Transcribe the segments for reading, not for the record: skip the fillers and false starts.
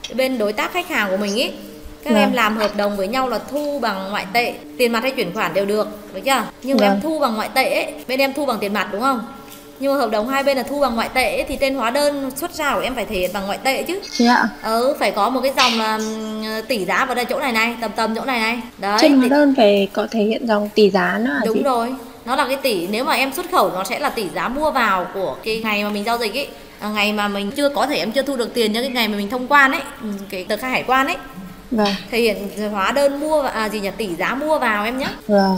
bên đối tác khách hàng của mình ý, các em làm hợp đồng với nhau là thu bằng ngoại tệ, tiền mặt hay chuyển khoản đều được chưa? Nhưng em thu bằng ngoại tệ ấy, bên em thu bằng tiền mặt đúng không? Nhưng mà hợp đồng hai bên là thu bằng ngoại tệ ấy, thì trên hóa đơn xuất ra của em phải thể hiện bằng ngoại tệ chứ. Dạ. Phải có một cái dòng là tỷ giá vào đây chỗ này này, tầm chỗ này này. Đấy. Trên hóa đơn phải có thể hiện dòng tỷ giá nữa hả chị? Đúng rồi. Nó là cái tỷ, nếu mà em xuất khẩu nó sẽ là tỷ giá mua vào của cái ngày mà mình giao dịch ấy. Ngày mà mình em chưa thu được tiền, những cái ngày mà mình thông quan ấy, cái tờ khai hải quan ấy. Vâng. Thể hiện hóa đơn mua tỷ giá mua vào em nhé. Vâng.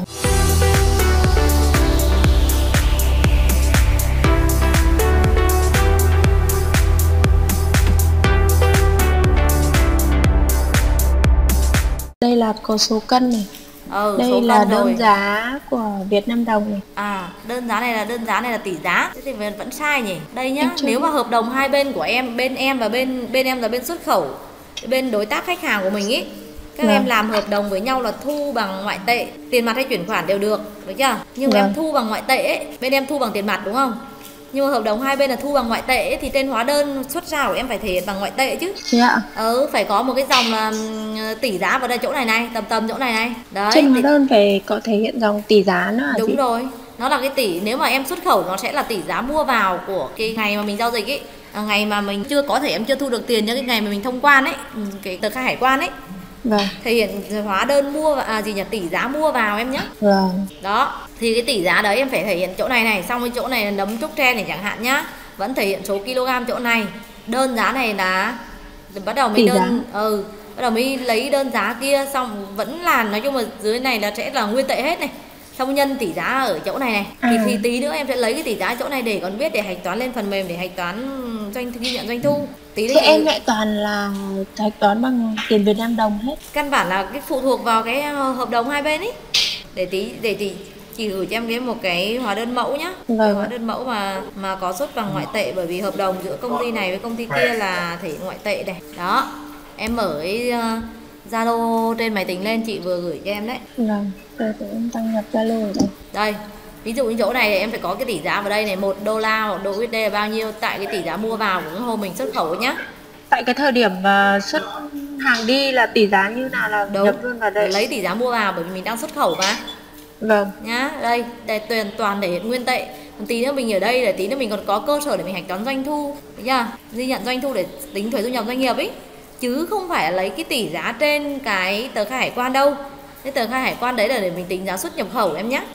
Đây là có số cân này. Đây số là đơn rồi. Giá của Việt Nam đồng này. Đơn giá này là tỷ giá. Thế thì vẫn sai nhỉ? Đây nhá, nếu mà hợp đồng hai bên của em, bên em và bên em là bên xuất khẩu, bên đối tác khách hàng của mình ý, các em làm hợp đồng với nhau là thu bằng ngoại tệ, tiền mặt hay chuyển khoản đều được chưa? Nhưng em thu bằng ngoại tệ ấy, bên em thu bằng tiền mặt đúng không? Nhưng mà hợp đồng hai bên là thu bằng ngoại tệ ấy, thì trên hóa đơn xuất ra của em phải thể hiện bằng ngoại tệ chứ. Dạ. Phải có một cái dòng là tỷ giá vào đây chỗ này này, tầm chỗ này này. Đấy. Trên hóa đơn phải có thể hiện dòng tỷ giá nữa hả chị? Đúng rồi. Nó là cái tỷ, nếu mà em xuất khẩu nó sẽ là tỷ giá mua vào của cái ngày mà mình giao dịch ấy. Ngày mà mình em chưa thu được tiền, những cái ngày mà mình thông quan ấy, cái tờ khai hải quan ấy. Vâng. Thể hiện hóa đơn mua tỷ giá mua vào em nhé. Vâng. Đó, thì cái tỷ giá đấy em phải thể hiện chỗ này này, xong cái chỗ này là nấm trúc tre này chẳng hạn nhá, vẫn thể hiện số kg chỗ này. Đơn giá này là bắt đầu mới bắt đầu mới lấy đơn giá kia, xong vẫn là nói chung là dưới này là sẽ là nguyên tệ hết này, xong nhân tỷ giá ở chỗ này này. Thì tí nữa em sẽ lấy cái tỷ giá chỗ này để còn biết, để hạch toán lên phần mềm để hạch toán ghi nhận doanh thu. Tí nữa em lại toàn là hạch toán bằng tiền Việt Nam đồng hết. Căn bản là cái phụ thuộc vào cái hợp đồng hai bên ấy. Để chị gửi cho em một cái hóa đơn mẫu nhá. Hóa đơn mẫu mà có xuất bằng ngoại tệ, bởi vì hợp đồng giữa công ty này với công ty kia là thể ngoại tệ này. Đó, em mở cái Zalo trên máy tính lên, chị vừa gửi cho em đấy. Vâng, rồi em đăng nhập Zalo rồi. Đây, ví dụ như chỗ này em phải có cái tỷ giá vào đây này, $1, $1 USD là bao nhiêu tại cái tỷ giá mua vào của cái hôm mình xuất khẩu nhá. Tại cái thời điểm mà xuất hàng đi là tỷ giá như nào là nhập luôn vào đây. Lấy tỷ giá mua vào bởi vì mình đang xuất khẩu mà. Vâng. Nhá, đây toàn để hiện nguyên tệ. Còn tí nữa mình ở đây là tí nữa mình còn có cơ sở để mình hạch toán doanh thu, thấy chưa? Ghi nhận doanh thu để tính thuế thu nhập doanh nghiệp ấy, chứ không phải là lấy cái tỷ giá trên cái tờ khai hải quan đâu. Cái tờ khai hải quan đấy là để mình tính giá xuất nhập khẩu em nhé.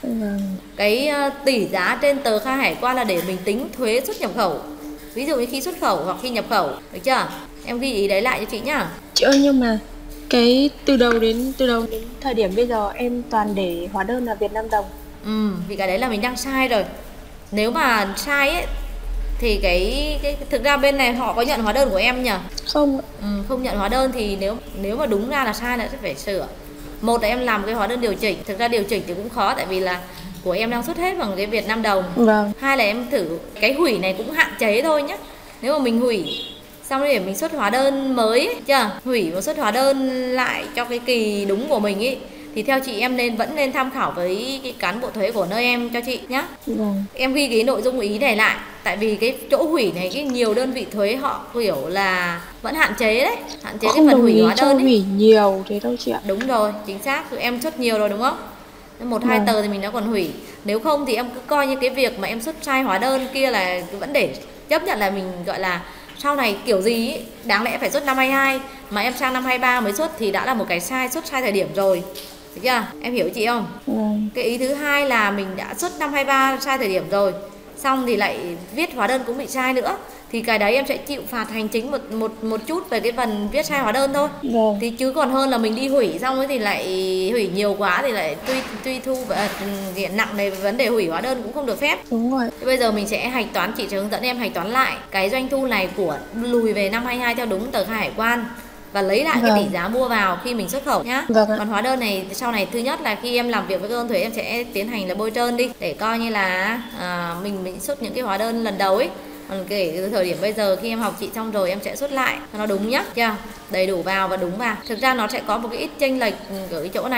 Cái tỷ giá trên tờ khai hải quan là để mình tính thuế xuất nhập khẩu, ví dụ như khi xuất khẩu hoặc khi nhập khẩu, được chưa? Em ghi ý đấy lại cho chị nhá. Chị ơi, nhưng mà cái từ đầu đến thời điểm bây giờ em toàn để hóa đơn là Việt Nam đồng. Vì cái đấy là mình đang sai rồi. Nếu mà sai ấy thì cái thực ra bên này họ có nhận hóa đơn của em nhỉ? Không. Không nhận hóa đơn thì nếu mà đúng ra là sai là sẽ phải sửa. Một là em làm cái hóa đơn điều chỉnh, thực ra điều chỉnh thì cũng khó tại vì là của em đang xuất hết bằng cái Việt Nam đồng. Vâng. Hai là em thử cái hủy này cũng hạn chế thôi nhé. Nếu mà mình hủy xong để mình xuất hóa đơn mới ấy, chưa? Hủy và xuất hóa đơn lại cho cái kỳ đúng của mình ấy, thì theo chị em vẫn nên tham khảo với cái cán bộ thuế của nơi em cho chị nhá. Em ghi cái nội dung ý này lại, tại vì cái chỗ hủy này cái nhiều đơn vị thuế họ hiểu là vẫn hạn chế đấy, hạn chế cái phần hủy hóa đơn ấy. Hủy nhiều thế đâu chị ạ. Đúng rồi, chính xác, em xuất nhiều rồi đúng không? 1-2 tờ thì mình đã còn hủy. Nếu không thì em cứ coi như cái việc mà em xuất sai hóa đơn kia là vẫn để chấp nhận là mình gọi là sau này kiểu gì ý, đáng lẽ phải xuất năm 22 mà em sang năm 23 mới xuất thì đã là một cái xuất sai thời điểm rồi. Được chưa? Em hiểu chị không? Cái ý thứ hai là mình đã xuất năm 23 sai thời điểm rồi, xong thì lại viết hóa đơn cũng bị sai nữa, thì cái đấy em sẽ chịu phạt hành chính một chút về cái phần viết sai hóa đơn thôi. Thì chứ còn hơn là mình đi hủy xong ấy thì lại hủy nhiều quá thì lại truy thu và hiện nặng này, vấn đề hủy hóa đơn cũng không được phép. Đúng rồi. Thì bây giờ mình sẽ hạch toán, chị sẽ hướng dẫn em hạch toán lại cái doanh thu này của lùi về năm 22 theo đúng tờ khai hải quan và lấy lại cái tỷ giá mua vào khi mình xuất khẩu nhá. Còn hóa đơn này sau này, thứ nhất là khi em làm việc với cơ quan thuế em sẽ tiến hành là bôi trơn đi để coi như là mình xuất những cái hóa đơn lần đầu ấy. Còn kể thời điểm bây giờ khi em học chị xong rồi em sẽ xuất lại cho nó đúng nhá, chưa? Đầy đủ vào và đúng vào. Thực ra nó sẽ có một cái ít chênh lệch ở cái chỗ này,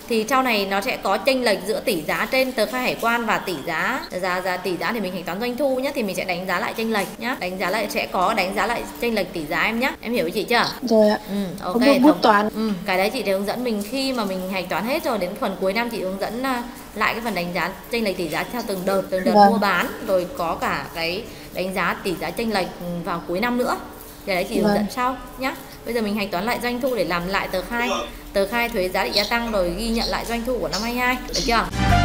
thì sau này nó sẽ có chênh lệch giữa tỷ giá trên tờ khai hải quan và tỷ giá tỷ giá thì mình hạch toán doanh thu nhé, thì mình sẽ đánh giá lại chênh lệch nhá, đánh giá lại sẽ có đánh giá lại chênh lệch tỷ giá em nhé, em hiểu với chị chưa? Rồi ạ. Ok. Bút toán. Cái đấy chị sẽ hướng dẫn mình khi mà mình hạch toán hết rồi, đến phần cuối năm chị hướng dẫn lại cái phần đánh giá chênh lệch tỷ giá theo từng đợt mua bán, rồi có cả cái đánh giá tỷ giá chênh lệch vào cuối năm nữa. Cái đấy chị hướng dẫn sau nhá. Bây giờ mình hạch toán lại doanh thu để làm lại tờ khai thuế giá trị gia tăng, rồi ghi nhận lại doanh thu của năm 22, được chưa?